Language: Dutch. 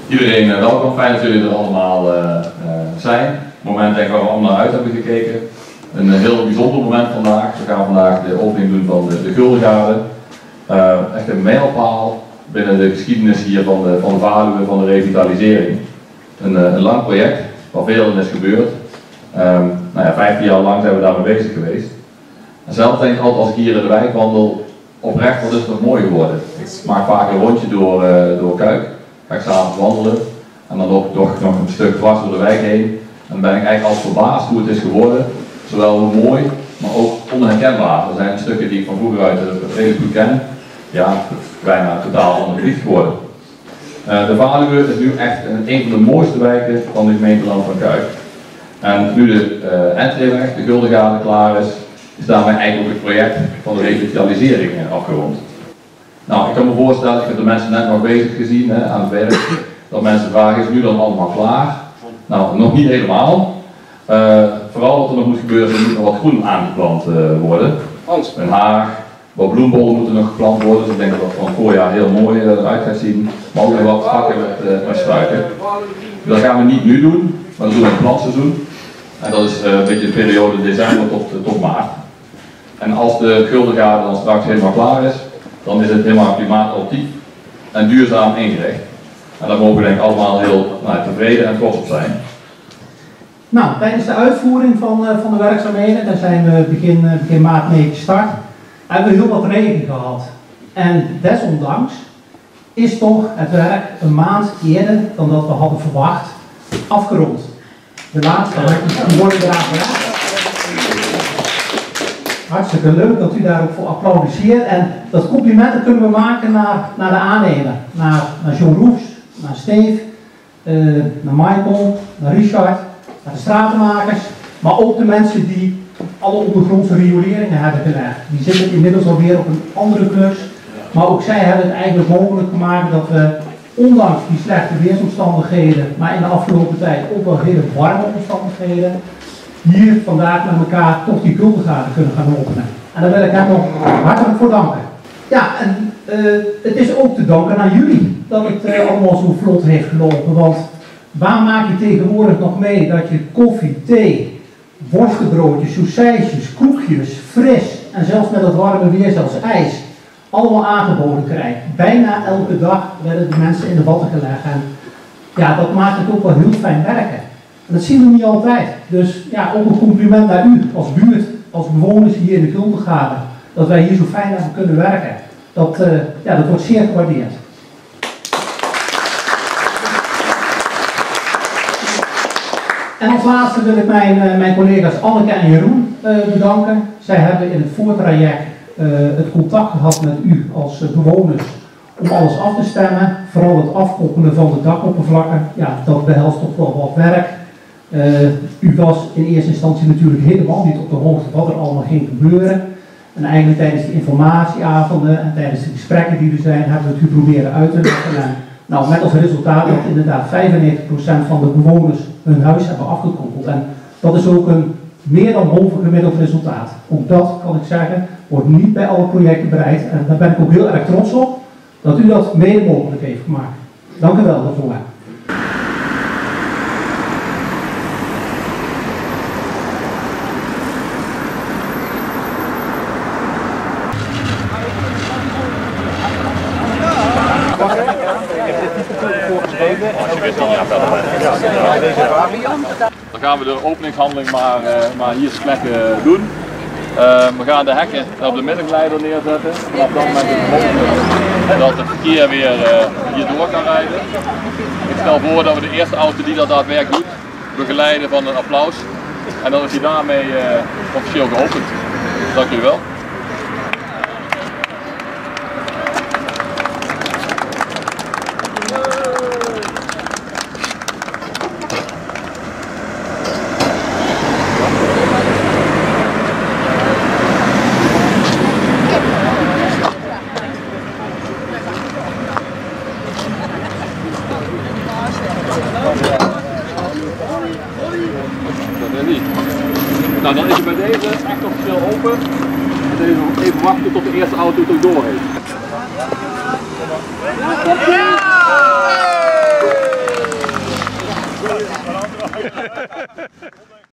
Iedereen welkom, fijn dat jullie er allemaal zijn. Het moment denk ik waar we allemaal naar uit hebben gekeken. Een heel bijzonder moment vandaag. We gaan vandaag de opening doen van de Guldengarde. Echt een mijlpaal binnen de geschiedenis hier van de Valuwe, van de revitalisering. Een lang project waar veel in is gebeurd. 15 jaar lang zijn we daarmee bezig geweest. En zelf denk ik altijd als ik hier in de wijk wandel, oprecht wat is het nog mooi geworden. Ik maak vaak een rondje door Kuik. Ga ik s'avonds wandelen en dan loop ik toch nog een stuk dwars door de wijk heen. En dan ben ik eigenlijk altijd verbaasd hoe het is geworden. Zowel mooi, maar ook onherkenbaar. Er zijn stukken die ik van vroeger uit redelijk goed ken. Ja, bijna totaal ander gebied geworden. De Valuwe is nu echt een van de mooiste wijken van de gemeenteland van Kuik. En nu de entreeweg, de Guldengarde, klaar is daarmee eigenlijk ook het project van de revitalisering afgerond. Nou, ik kan me voorstellen, ik heb de mensen net nog bezig gezien aan het werk, dat mensen vragen, is nu dan allemaal klaar? Nou, nog niet helemaal. Vooral wat er nog moet gebeuren, er moet nog wat groen aangeplant worden. Een haag, wat bloembollen moeten nog geplant worden, dus ik denk dat dat van het voorjaar heel mooi eruit gaat zien. Maar ook nog wat vakken met struiken. Dat gaan we niet nu doen, maar dat doen we in het plantseizoen. En dat is een beetje de periode december tot maart. En als de Guldengarde dan straks helemaal klaar is, dan is het helemaal klimaatoptiek en duurzaam ingericht. En daar mogen we denk ik allemaal heel tevreden en trots op zijn. Nou, tijdens de uitvoering van de werkzaamheden, daar zijn we begin maart mee gestart, hebben we heel wat regen gehad. En desondanks is toch het werk een maand eerder dan dat we hadden verwacht afgerond. De laatste handjes eraan gedaan. Hartstikke leuk dat u daar ook voor applaudisseert. En dat compliment kunnen we maken naar de aannemer. Naar John Roefs, naar Steve, naar Michael, naar Richard, naar de stratenmakers. Maar ook de mensen die alle ondergrondse rioleringen hebben gelegd. Die zitten inmiddels alweer op een andere klus. Maar ook zij hebben het eigenlijk mogelijk gemaakt dat we, ondanks die slechte weersomstandigheden, maar in de afgelopen tijd ook wel hele warme omstandigheden, hier vandaag met elkaar toch die Guldengarde kunnen gaan openen. En daar wil ik hem nog hartelijk voor danken. Ja, en het is ook te danken aan jullie dat het allemaal zo vlot heeft gelopen. Want waar maak je tegenwoordig nog mee dat je koffie, thee, worstenbroodjes, sausijsjes, koekjes, fris en zelfs met het warme weer zelfs ijs allemaal aangeboden krijgt. Bijna elke dag werden de mensen in de watten gelegd. En ja, dat maakt het ook wel heel fijn werken. En dat zien we niet altijd. Dus ja, ook een compliment naar u als buurt, als bewoners hier in de Guldengarde, dat wij hier zo fijn hebben kunnen werken. Dat wordt zeer gewaardeerd. En als laatste wil ik mijn collega's Anneke en Jeroen bedanken. Zij hebben in het voortraject het contact gehad met u als bewoners om alles af te stemmen. Vooral het afkoppelen van de dakoppervlakken, ja, dat behelst toch wel wat werk. U was in eerste instantie natuurlijk helemaal niet op de hoogte wat er allemaal ging gebeuren. En eigenlijk tijdens de informatieavonden en tijdens de gesprekken die er zijn, hebben we het u proberen uit te leggen. En nou, met als resultaat dat inderdaad 95% van de bewoners hun huis hebben afgekoppeld. En dat is ook een meer dan bovengemiddeld resultaat. Ook dat, kan ik zeggen, wordt niet bij alle projecten bereikt. En daar ben ik ook heel erg trots op dat u dat mede mogelijk heeft gemaakt. Dank u wel daarvoor. Dan gaan we de openingshandeling maar hier ter plekke doen. We gaan de hekken op de middengeleider neerzetten. Vanaf dan met de mogelijkheid dat het verkeer weer hierdoor kan rijden. Ik stel voor dat we de eerste auto die dat daadwerkelijk doet, begeleiden van een applaus. En dan is hij daarmee officieel geopend. Dank jullie wel. Nou, dan is het bij deze echt officieel open. Even wachten tot de eerste auto het ook door heeft. Ja.